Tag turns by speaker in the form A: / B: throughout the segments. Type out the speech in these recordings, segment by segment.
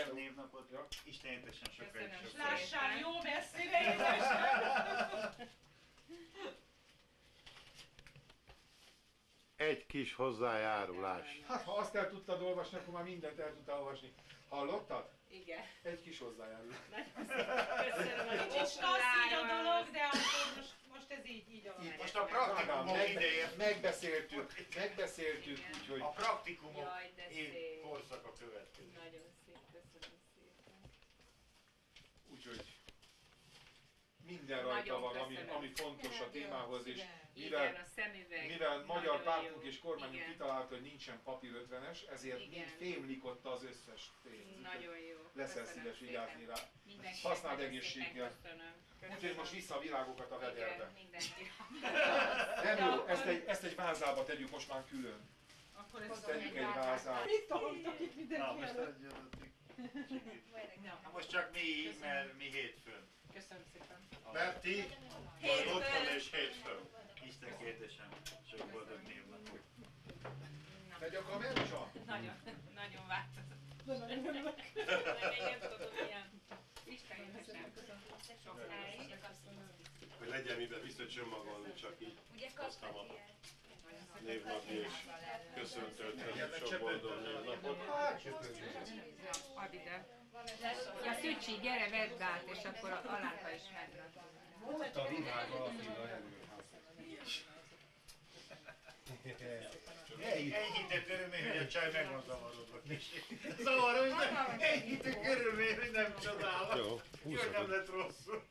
A: Boldog névnapot, istenítesen sokáig sok.
B: Lássál jó messzire,
C: Egy kis hozzájárulás.
D: Hát ha azt el tudtad olvasni, akkor már mindent el tudtál olvasni. Hallottad?
E: Igen.
D: Egy kis hozzájárulás.
E: Köszönöm a
B: kicsit klassz így a dolog, de akkor most ez így alakul.
A: Most a praktikumok ideje.
D: Megbeszéltük, úgyhogy...
A: A praktikumok
E: Jaj, de szép.
A: korszaka következik.
E: Nagyon szép, köszönöm szépen.
D: Úgyhogy minden rajta van, ami fontos a témához, és mivel magyar pártunk és kormányunk kitalálta, hogy nincsen papír 50-es, ezért mind fémlik az összes pénz.
E: Nagyon jó.
D: Leszel szíves vigyázni rá. Használd egészséggel. Úgyhogy most vissza a virágokat a vederbe. Nem jó, ezt egy vázába tegyük most már külön.
B: Akkor
D: ezt tegyük egy vázába.
B: Mit tanultak itt mindenki előtt?
A: Most csak mi, mert mi hétfőn.
B: Köszönöm szépen.
C: Mert ti otthon és hétfőn.
A: Isten kérdésem, sok boldog névnapot.
D: Megy a kamera?
E: Nagyon, nagyon változott. Nagyon nem tudom, ilyen. Isten édesem. Sokáig.
C: Hogy legyen miben visszacsomagolni, csak így hoztam a névnapi és köszöntöttem sok boldog névnapot.
E: Add ide. Ja, Szücsi, gyere, vedd át, és akkor a Alánka is megrak.
D: Volt a világ alapja előház.
A: Enyhített örömény, hogy a csaj meg van zavarodva kicsit. Zavarodva, hogy enyhített örömény, hogy nem csodálom.
C: Jó,
A: Jól nem lett rosszul.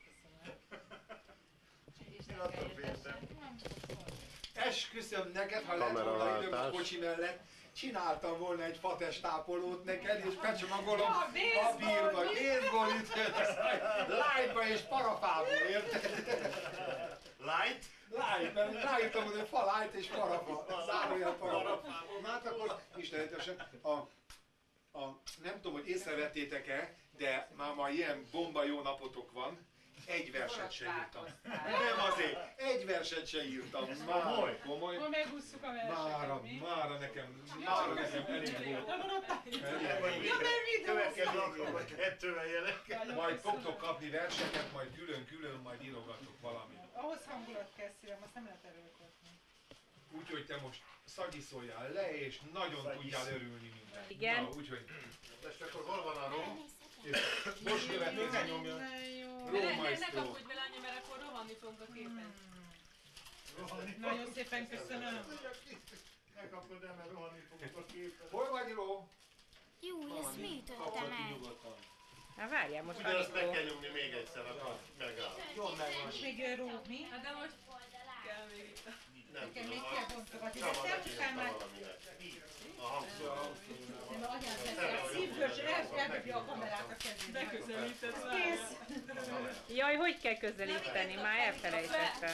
A: Én attól féltem.
D: Esküszöm neked, ha lett volna időm a kocsi mellett, csináltam volna egy fatestápolót neked, és becsomagolom papírba, gézgolit, lightba és parafából, érted?
A: Light?
D: Light, mert ráírtam, hogy fa light és parafa, zárójel parafa. Hát akkor istenetesen, nem tudom, hogy észrevettétek-e, de már ilyen bomba jó napotok van, egy verset se írtam. Nem azért, egy verset se írtam. Már komoly.
B: Akkor megússzuk a verset.
D: Mára nekem elég volt.
B: Nem maradtál?
A: Ja, mert következő alkalommal kettővel jelek.
D: Majd fogtok kapni verseket, majd külön-külön, majd írogatok valamit.
B: Ahhoz hangulat kell szívem, azt nem lehet erőltetni.
D: Úgyhogy te most szaggiszoljál le, és nagyon tudjál örülni minden.
E: Igen.
D: Na, úgyhogy
C: Most akkor hol van a rom?
D: most következik a
E: Ne kapkodj vele anya, mert akkor rohanni fogok a képen.
B: Nagyon szépen köszönöm.
A: Ne kapod el, mert rohanni fogok a képen.
D: hol vagy, Ró?
F: Jó, ezt mi ütötte
D: Kapod ki
F: meg?
D: nyugodtan.
E: Na várjál, most
C: Ugyanazt meg
E: Anikó.
C: kell nyomni még egyszer, akkor megáll.
D: Jól megvan.
B: És még ró, mi?
E: Hát de most kell még itt.
C: Nem
B: Nekem
C: tudom,
B: még kell bontogatni. De
C: Csaba
B: nem
C: neki
B: kell már
C: valaminek. A hangszóra.
B: szívből eldobja a kamerát a kezébe.
E: Beközelített
B: Kész.
E: Jaj, hogy kell közelíteni? Már elfelejtettem.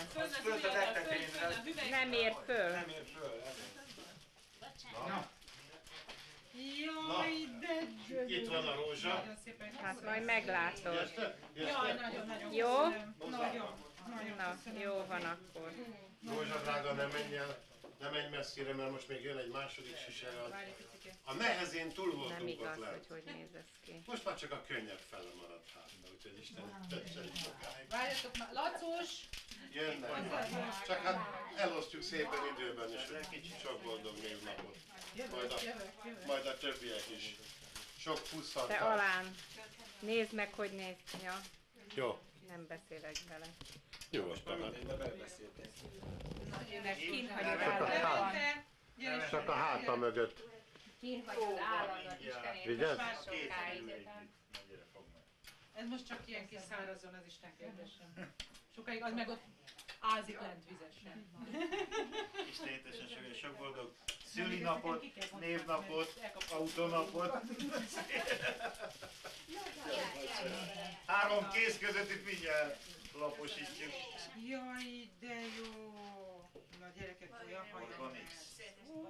E: Nem ér föl.
D: Nem ér föl.
B: Jaj, de gyönyörű.
C: Itt van a rózsa.
B: Nagyon szépen köszönöm.
E: Hát majd meglátod.
C: Jössze?
B: Jaj, nagyon-nagyon
E: Jó?
B: köszönöm. Nagyon
E: Na,
B: köszönöm.
E: jó van akkor.
C: Rózsa drága, nem menj messzire, mert most még jön egy második sisarat. A nehezén túl
E: Nem
C: voltunk
E: igaz,
C: ott
E: hogy
C: lent.
E: hogy néz ez ki.
C: Most már csak a könnyebb fele maradt hátra, úgyhogy Isten tetszeni sokáig.
B: Várjatok már, Lacos!
C: Jönnek. Csak hát elosztjuk szépen időben, és egy kicsit sok boldog névnapot. Majd a többiek is. Sok
E: Te
C: puszhatás.
E: Alán, nézd meg, hogy néz ki. Ja,
C: Jó,
E: nem beszélek vele.
C: nyugodtan.
E: Mert kint hagyod
C: Csak a
E: állandóan.
C: hát, csak a háta mögött.
E: Kint hagyod állandóan, Istenért.
C: Vigyázz?
E: Már sokáig.
A: Mennyire fog meg.
B: Ez most csak ilyen kis szárazon, az Isten kérdésem. Sokáig az meg ott ázik lent vizesen.
A: Istenítesen sok boldog szülinapot, névnapot, autónapot. 3 kéz között itt mindjárt laposítjuk.
B: Jaj, de jó! Na gyerekek, olyan hajam.
A: Organix.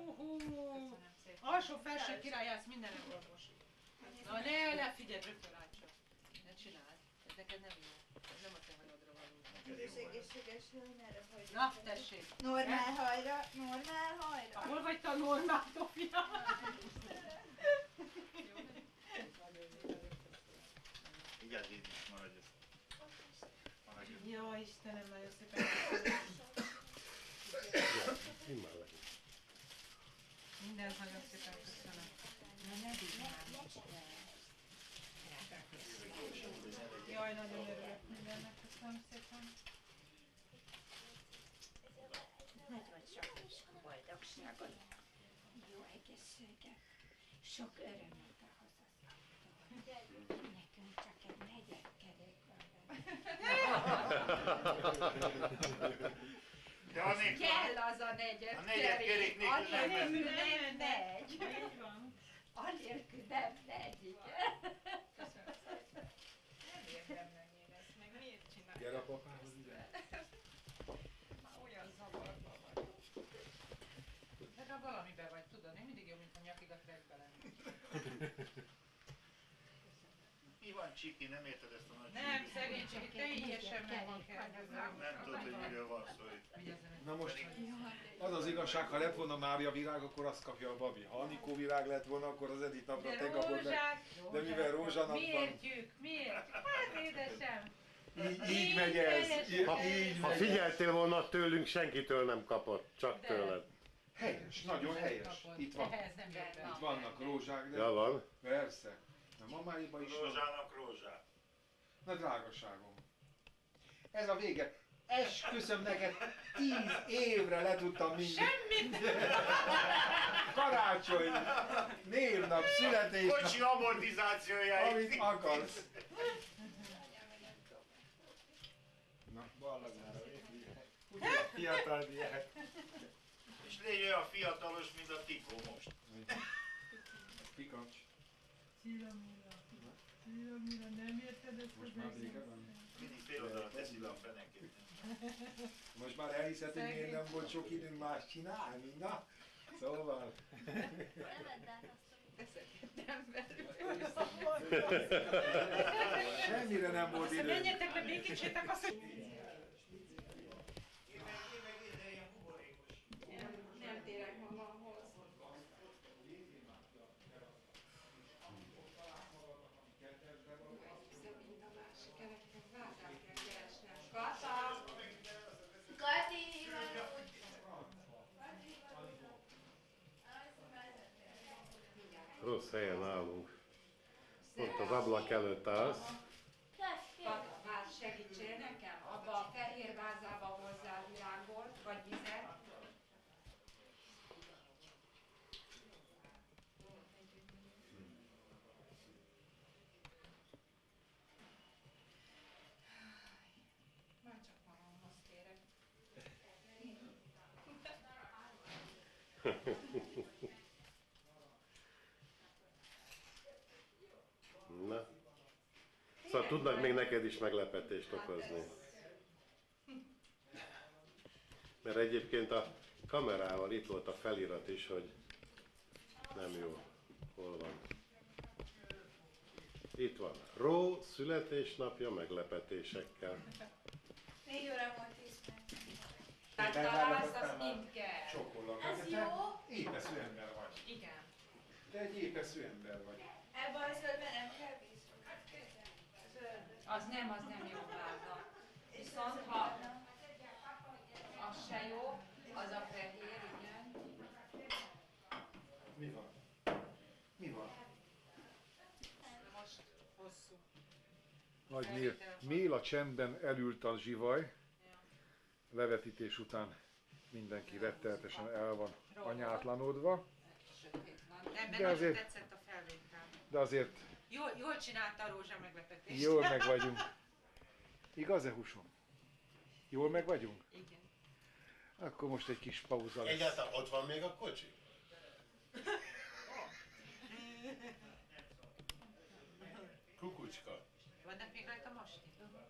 B: Alsó felső királyász mindenem orvos. Na ne figyelj, rögtön rácsak. Ne csináld. Ez neked nem jó. Ez nem a te hajadra való.
G: Egészséges, merre hajra.
B: Na, tessék.
G: Normál hajra, normál hajra.
B: Hol vagy te a normál, Tofia?
A: vigyázz, Jézus, maradj ezt. Maradj.
B: Jó, Istenem, nagyon szépen köszönöm. Mindent nagyon szépen köszönöm. Jaj, nagyon örülök mindennek, köszönöm szépen.
E: Nagyon sok és boldogságot, jó egészséget, sok örömöt a hazaszálltól. Nekünk csak egy negyedkerék van benne.
A: De annék
E: Kell az a negyedkerék.
A: A negyedkerék nélkül nem
E: Anélkül
A: megy.
E: nem megy. Így van. Anélkül nem megy, igen. Köszönöm szépen. Nem érdemben én ezt meg miért csinálom?
D: Gyere a papához ide.
E: Már olyan zavarba vagyok.
B: Legalább valamiben vagy, tudod, nem mindig jó, mint a nyakidat vedd bele.
A: Mi van, Csiki, nem érted ezt a nagy
B: Nem,
A: csíkit?
B: szegény Csiki, teljesen meg van kérdezve.
A: Nem tudod, hogy miről van szó itt.
B: Vigyázzam,
D: Na most az az igazság, ha lett volna Mária virág, akkor azt kapja a Babi. Ha Anikó virág lett volna, akkor az Edith napra te kapod meg. De mivel rózsanap van,
B: Miértjük, miért? Hát édesem.
D: így megy ez. Így
C: Ha
D: megy.
C: figyeltél volna, tőlünk senkitől nem kapott, csak
B: De.
C: tőled.
D: Helyes, nagyon helyes. Itt van.
B: Ez nem jött be.
D: Itt vannak rózsák, de
C: Ja, van.
D: persze. Na mamáiba is van.
A: Rózsának rózsát.
D: Na drágaságom. Ez a vége. Esküszöm neked, 10 évre le tudtam mindent.
B: Semmit!
D: Karácsony, névnap, születésnap,
A: Kocsi amortizációjáig.
D: amit akarsz. Na, ballag már a fiatal diák.
A: És légy olyan fiatalos, mint a Tikó most.
D: Pikancs.
B: Mira, nem érted ezt
D: Most már vége van.
A: Mindig fél oldalra teszi le a fenekét.
D: Most már elhiszed, hogy miért nem volt sok időnk más csinálni, na? Szóval... Semmire nem volt idő.
B: Menjetek be, békítsétek azt, hogy...
E: Nem térek magamhoz. Mint a másik eleknek, vártál kell keresnem. Kata!
G: Kati,
C: Rossz helyen állunk. Ott az ablak előtt állsz.
E: Kata, vár, segítsél nekem? Abba a fehér vázába hozzá virágot, vagy vizet. Már csak magamhoz térek.
C: Na. Szóval tudnak még neked is meglepetést okozni. Mert egyébként a kamerával itt volt a felirat is, hogy nem jó. Hol van? Itt van. Ró születésnapja meglepetésekkel.
G: 4 óra volt 10 perc.
E: Tehát találsz, azt mind kell.
D: Csókolok.
G: Ez
D: Te
G: jó?
D: épeszű ember vagy.
E: Igen.
D: Te egy épeszű ember vagy.
G: Ebben a zöldben nem kell víz.
E: Az nem jó váza. Viszont ha az se jó, az a fehér, igen.
D: Mi van? Mi van?
B: Most hosszú.
D: Nagy Mél a csendben elült a zsivaj. Levetítés után mindenki rettenetesen el van anyátlanodva.
B: Sötét van. Nem,
D: De
B: de
D: azért-
B: nagyon tetszett a felvétel.
D: De azért
B: Jól csinálta a rózsa meglepetést.
D: jól meg vagyunk. Igaz-e, húsom? Jól meg vagyunk?
B: Igen.
D: Akkor most egy kis pauza lesz.
C: Egyáltalán ott van még a kocsi? Kukucska.
B: Vannak még rajta most?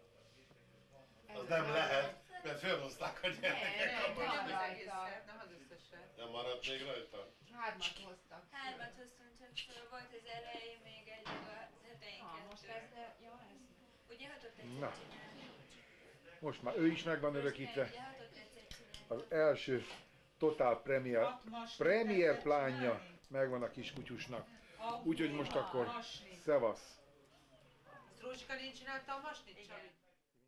C: Az nem lehet, mert felhozták a gyerekek.
B: Nem
E: van
B: az
E: rajta.
B: egészet, nem az összeset.
C: Nem maradt még rajta?
E: 3-at hoztak.
G: 3-at hoztunk, csak föl volt az elején még egy, a tetején
E: Most
G: 2.
E: ez, de jó ez.
G: Ugye 6-ot
D: Na.
G: tetszett csinálni?
D: Most már ő is meg van örökítve.
G: Ugye 6-ot tetszett csinálni?
D: Az első totál premier,
B: Hat maslit
D: premier
B: tetszett
D: plánja
B: csinálni.
D: megvan a kiskutyusnak.
B: Autó,
D: Úgyhogy most akkor
B: maslit.
D: szevasz.
B: Rózsika nincs csinálta a masnit,
E: Igen.
B: Csabi?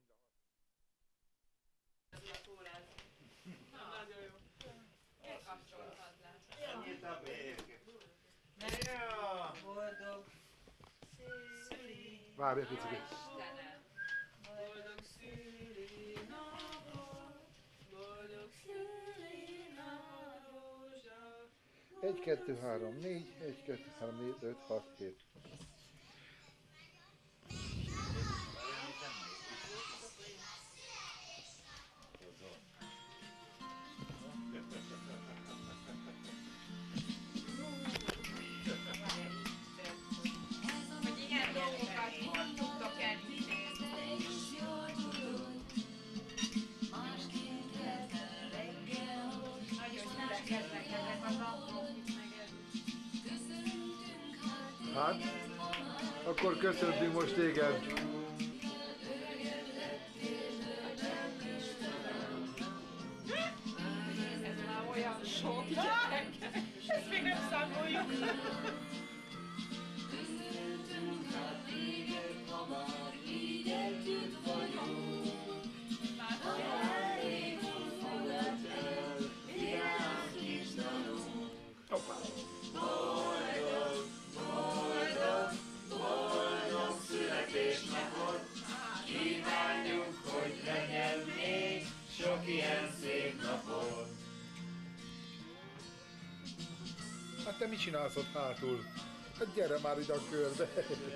E: Nagyon jó. Elkapcsoltad le.
A: Ennyit a még.
B: Ja. Boldog
D: Várj egy picit.
E: Istenem.
B: boldog szülinapot, boldog szülinapot, Rózsa.
H: 1, 2, 3, 4, 1, 2, 3, 4, 5, 6, 7.
E: Hogy ilyen dolgokat hogy tudtok elintézni. Nagyon gyülekeznek ezek a napok itt meg
H: Hát, akkor köszöntünk most téged.
E: ez már olyan sok gyerek. Ezt még nem számoljuk.
H: Hát te mit csinálsz ott hátul? Hát gyere már ide a körbe.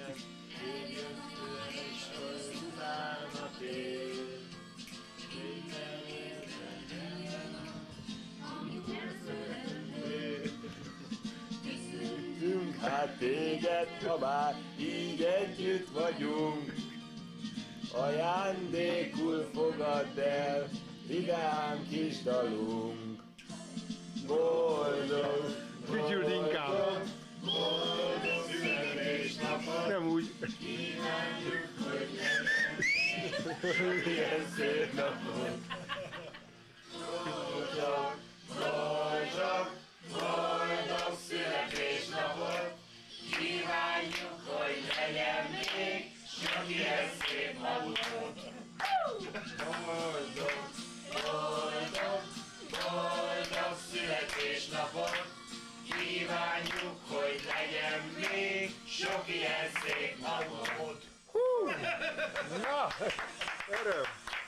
I: Hát téged, ha már így együtt vagyunk, ajándékul fogadd el vidám kis dalunk. Boldog,
H: Fütyüld inkább.
I: boldog születésnapot,
H: Nem úgy.
I: milyen szép napot. Boldog, boldog, boldog születésnapot, kívánjuk, hogy legyen még sok ilyen szép napot. Boldog, boldog, boldog születésnapot, kívánjuk, hogy legyen még sok ilyen szép napot.
H: Na, öröm.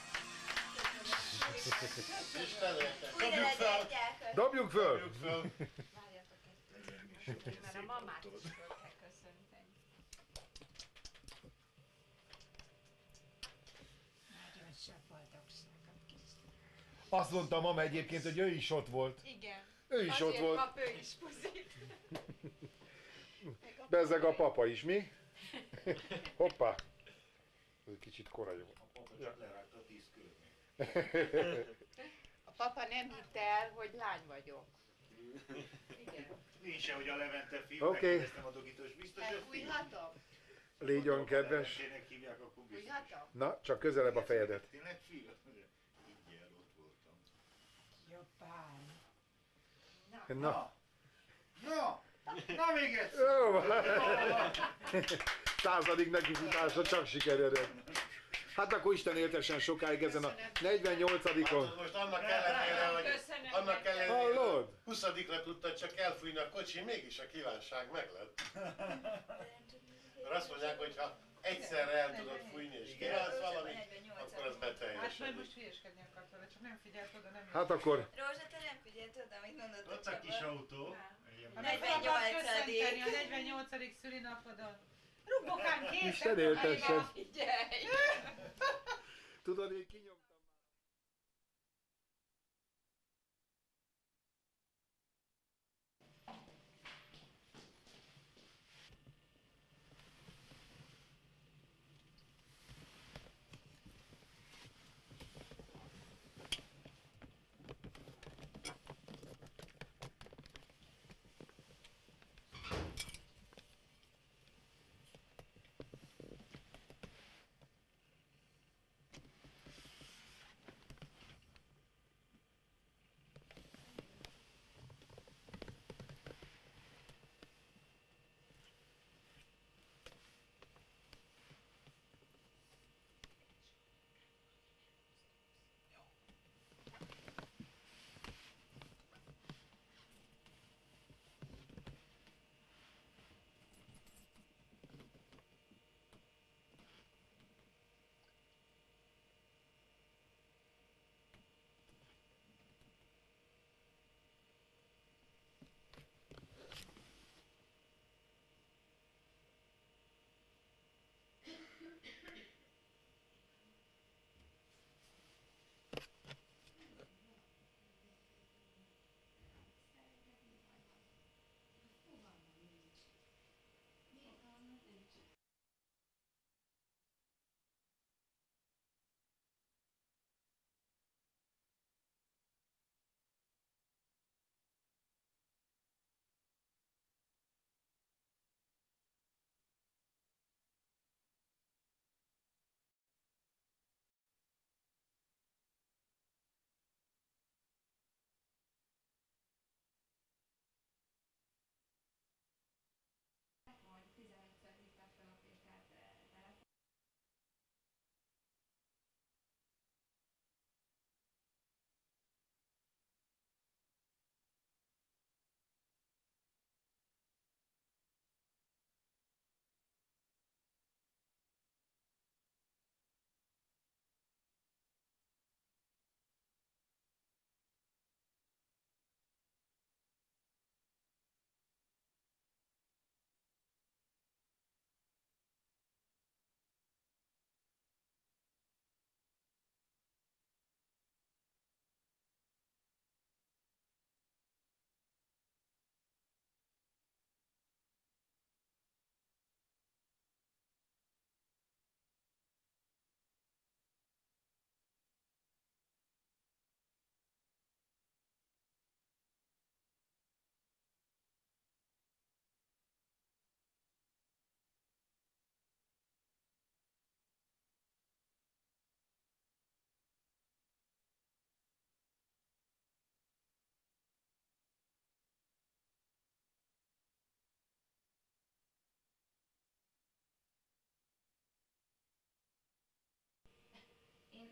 C: Dobjuk fel!
H: Dobjuk föl.
C: Dobjuk fel!
E: Várjatok egy kicsit, mert a mamát is föl kell köszönteni. Nagyon sok boldogságot kis.
H: Azt mondta mama egyébként, hogy ő is ott volt.
E: Igen.
H: Ő is ott
E: Azért
H: volt.
E: kap ő is puzit.
H: Bezzeg a papa is, mi? Hoppá. Ez egy kicsit korai volt.
A: Csak lerágta 10 körülmény.
E: A papa nem hitte el, hogy lány vagyok. Igen.
A: Nincs se, hogy a Levente fiú,
H: Oké.
A: megkérdeztem a dogitós biztos, hogy fiú.
E: Fújhatom?
H: Légy kedves.
A: Leventének hívják, akkor biztos.
E: Fújhatom?
H: Na, csak közelebb a fejedet.
A: Tényleg fiú? Így ott voltam.
E: Jobbán.
H: Na.
A: Na! Na még egyszer!
H: Jó. Századik nekifutásra csak sikeredett. Hát akkor Isten éltessen sokáig ezen a 48-on.
C: Most annak ellenére, hogy
E: Köszönöm
C: annak
E: neked.
C: ellenére,
H: Hallod?
C: hogy 20-ra tudtad csak elfújni a kocsi, mégis a kívánság meglett. Mert azt mondják, hogy ha egyszerre el tudod fújni és kívánsz valamit, akkor az
B: Hát majd
C: beteljesedik.
B: most hülyeskedni akart vele, csak nem figyelt oda, nem
H: Hát akkor
G: Rózsa, te nem figyelt oda, amit mondott
A: Ott a kis autó.
B: A
G: 48.
B: köszönteni a 48. szülinapodon. Rugokán készek.
H: Isten éltessen.
E: Figyelj!
H: Tudod, én kinyomtam.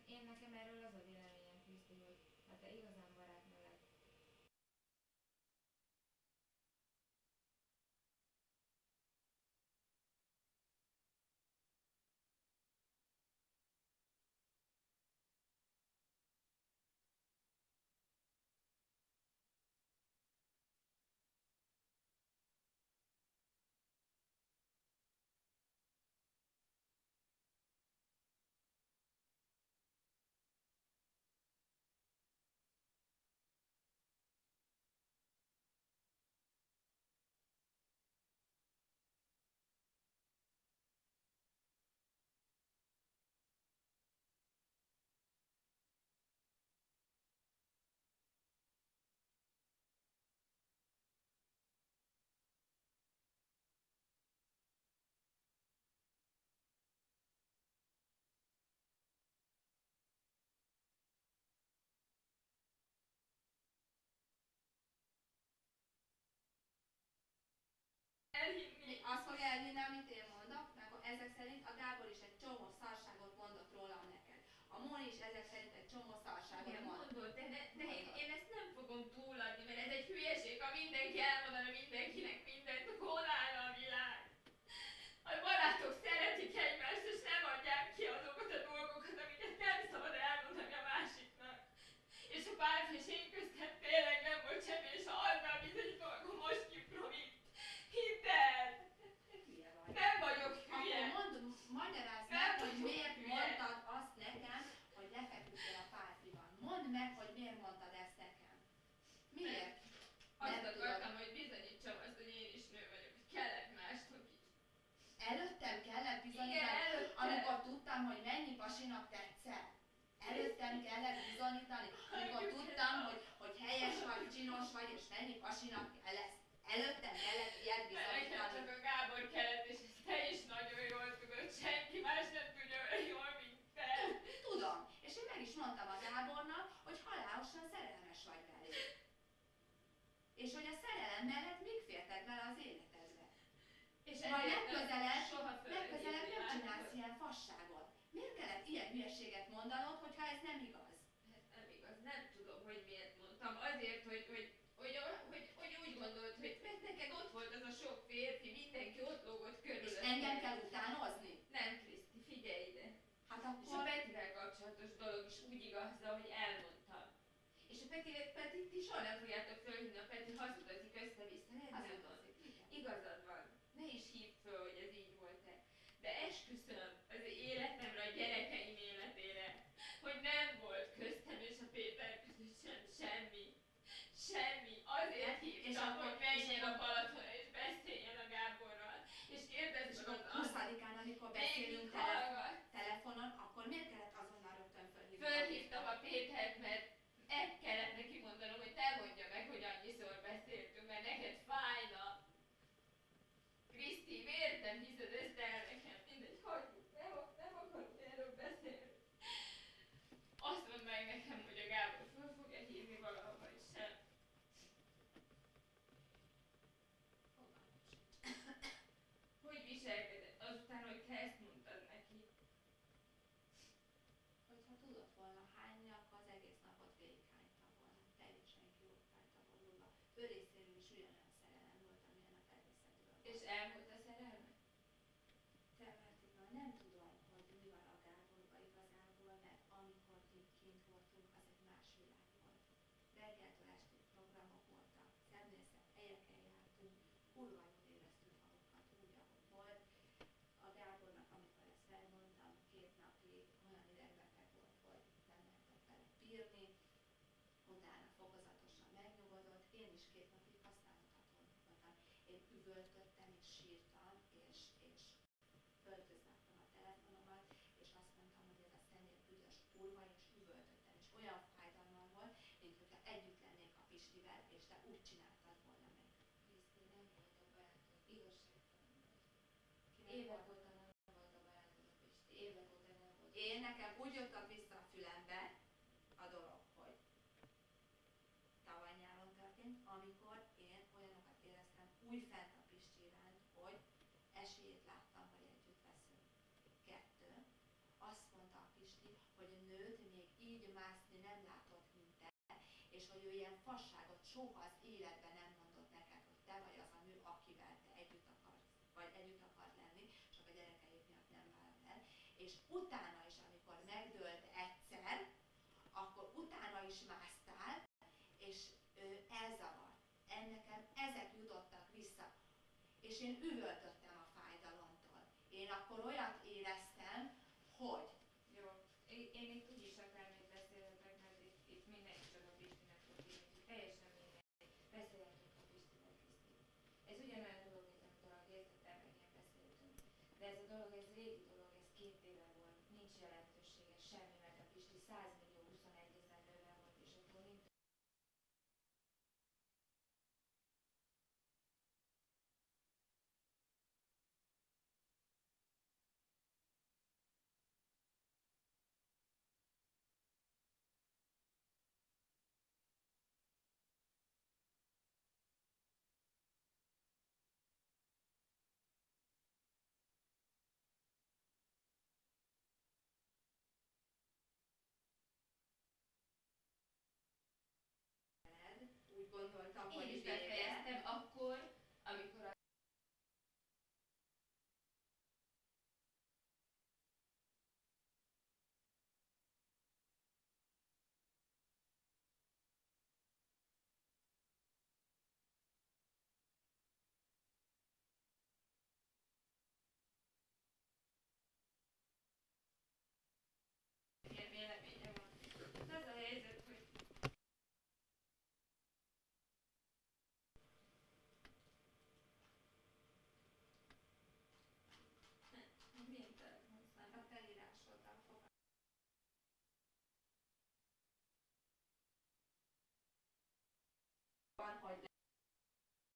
E: én nekem erről az a véleményem, Kriszti, hogy ha te igazán barátnő vagy,
G: elhinni. Azt fog elhinni, amit én mondok, meg ezek szerint a Gábor is egy csomó szarságot mondott rólam neked. A Móni is ezek szerint egy csomó szarságot mondott.
E: de én ezt nem fogom túladni, mert ez egy hülyeség, ha mindenki elmondana mindenkinek mindent, akkor hol állna a világ? A barátok szeretik egymást, és nem adják ki azokat a dolgokat, amiket nem szabad elmondani a másiknak. És a Pálfi és én köztem tényleg nem volt semmi, és ha azzal bizonyítom, akkor most kiprovít. Hidd el! Nem vagyok hülye!
G: Akkor magyarázd meg, hogy miért mondtad azt nekem, hogy lefeküdtél a Pálfival. Mondd meg, hogy miért mondtad ezt nekem. Miért?
E: Azt akartam, hogy bizonyítsam azt, hogy én is nő vagyok, hogy kellett másnak is.
G: Előttem kellett bizonyítani,
E: Igen, előtte.
G: amikor tudtam, hogy mennyi pasinak tetszel. Előttem kellett bizonyítani, amikor tudtam, hogy helyes vagy, csinos vagy, és mennyi pasinak kell lesz. Előttem kellett ilyet
E: Nekem
G: bizonyítani.
E: csak a Gábor kellett, és ezt te is nagyon jól tudod, senki más nem tudja olyan jól, mint te.
G: Tudom, és én meg is mondtam a Gábornak, hogy halálosan szerelmes vagy belé. És hogy a szerelem mellett még fértek bele az életedbe.
E: És
G: Majd
E: ezért
G: legközelebb
E: soha
G: nem
E: fölhívni
G: csinálsz
E: látod.
G: ilyen fasságot. Miért kellett ilyen hülyeséget mondanod, hogyha ez nem igaz?
E: Ez nem igaz, nem tudom, hogy miért mondtam. Azért, hogy úgy gondolt, hogy mert neked ott volt az a sok férfi, mindenki ott lógott körül.
G: És engem kell utánozni?
E: Nem, Kriszti, figyelj ide.
G: Hát
E: És a
G: akkor...
E: Petivel kapcsolatos dolog is úgy igaz, ahogy elmondtam. És a Petit ti soha nem fogjátok fölhívni, a Peti hazudozik össze-vissza,
G: Hazudozik, igen.
E: Igazad van. Ne is hívd föl, hogy ez így volt-e. De esküszöm az életemre, a gyerekeim életére, hogy nem volt köztem és a Péter között sem semmi. Semmi. Azért hívtam, hogy menjen a Balatonra és beszéljen a Gáborral. És kérdezz
G: És
E: meg
G: akkor 20-án, amikor beszélünk telefonon, akkor miért kellett azonnal rögtön fölhívni?
E: Fölhívtam a Pétert, mert kellett neki mondanom, hogy ne mondja meg, hogy annyiszor beszéltünk, mert neked fájna. Kriszti, miért nem hiszed ezt el nekem? Mindegy, hagyjuk, nem akarok erről beszélni. Azt mondd meg nekem, hogy a Gábor föl fogja hívni valahova is sem. Hogy viselkedett azután, hogy te ezt mondtad neki?
G: Hogyha tudott volna hányni, akkor az egész napot végighányta volna. Teljesen kiúrtálta volna. Ő részéről is ugyanolyan szerelem volt, amilyen a természetről.
E: És elmúlt a szerelme?
G: Te Mártika, nem tudom, hogy mi van a Gáborban igazából, mert amikor mi kint voltunk, az egy más világ volt. Reggeltől estig programok voltak, szemnél szebb helyeken jártunk, kurva jól éreztük magunkat úgy, ahogy volt. A Gábornak, amikor ezt felmondtam, 2 napig olyan idegbeteg volt, hogy nem lehetett vele bírni. Utána fokozatosan megnyugodott, én is 2 napig használhatatlan voltam. Én üvöltöttem és sírtam, és föltözlettem a telefonomat, és azt mondtam, hogy ez a szennyed büdös kurva, és üvöltöttem, és olyan fájdalmam volt, mint hogyha együtt lennék a Pistivel, és te úgy csináltad volna meg.
E: Kriszti, nem volt a barátod, igazságtalan vagy.
G: Kinek
E: Évek
G: volt?
E: óta nem volt a barátod a Pisti, évek óta nem volt.
G: Én nekem úgy jöttem vissza a fülembe a dolog, hogy tavaly nyáron történt, amikor én olyanokat éreztem újfent a Pisti iránt, hogy esélyét láttam, hogy együtt veszünk. 2. Azt mondta a Pisti, hogy a nőt fasságot soha az életben nem mondott neked, hogy te vagy az a nő, akivel te együtt akarsz, vagy együtt akar lenni, csak a gyerekeid miatt nem vállal el. És utána is, amikor megdőlt egyszer, akkor utána is másztál, és elzavart. Nekem ezek jutottak vissza. És én üvöltöttem a fájdalomtól. Én akkor olyat éreztem, hogy...
E: Jó, én itt úgyis akármit beszélhetek, mert itt mindenki csak a Pistinek fog hívni. Teljesen mindegy. Beszélhetünk a Pistivel, Kriszti. Ez ugyanolyan dolog, mint amit a Gézzettel meg én beszéltünk. De ez a dolog, ez régi dolog, ez 2 éve volt. Nincs jelentősége semmi, mert a Pisti 100